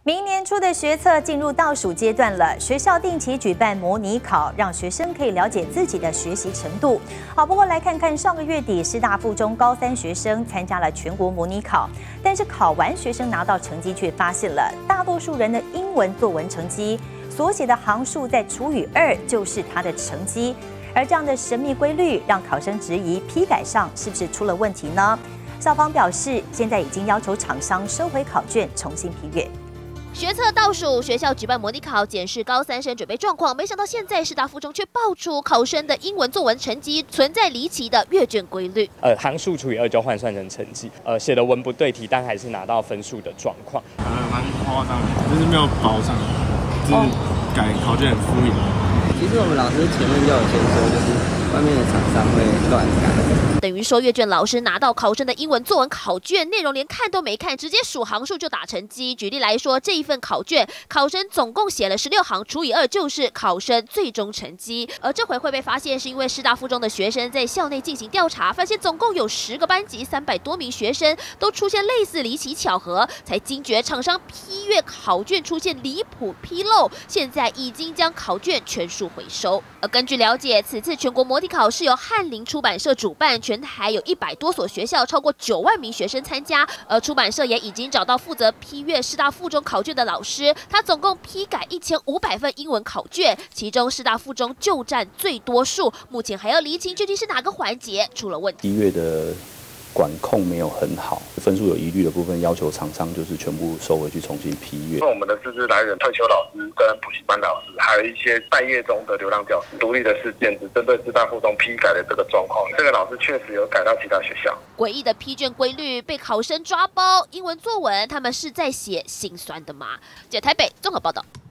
明年初的学测进入倒数阶段了，学校定期举办模拟考，让学生可以了解自己的学习程度。好，不过来看看上个月底师大附中高三学生参加了全国模拟考，但是考完学生拿到成绩却发现了大多数人的英文作文成绩所写的行数再除以2就是他的成绩，而这样的神秘规律让考生质疑批改上是不是出了问题呢？校方表示，现在已经要求厂商收回考卷，重新批阅。 学测倒数，学校举办模拟考，检视高三生准备状况。没想到现在师大附中却爆出考生的英文作文成绩存在离奇的阅卷规律。 行数除以2就换算成成绩，写的文不对题，但还是拿到分数的状况。 蛮夸张的，就是没有保障，就是改考卷很敷衍。 其实我们老师前面就有先说，就是外面的厂商会乱改。 等于说，阅卷老师拿到考生的英文作文考卷内容，连看都没看，直接数行数就打成绩。举例来说，这一份考卷，考生总共写了16行，除以2就是考生最终成绩。而这回会被发现，是因为师大附中的学生在校内进行调查，发现总共有10个班级300多名学生都出现类似离奇巧合，才惊觉厂商批阅考卷出现离谱纰漏，现在已经将考卷全数回收。而根据了解，此次全国模拟考是由翰林出版社主办。 全台有100多所学校，超过9万名学生参加，而出版社也已经找到负责批阅师大附中考卷的老师，他总共批改1500份英文考卷，其中师大附中就占最多数。目前还要厘清究竟是哪个环节出了问题。 批阅的管控没有很好，分数有疑虑的部分，要求厂商就是全部收回去重新批阅。 我们的师资来源，退休老师跟补习班老师，还有一些待业中的流浪教师，独立的事件只针对师大附中批改的这个状况，这个老师确实有改到其他学校。 诡异的批卷规律被考生抓包，英文作文他们是在写心酸的吗？记者台北综合报道。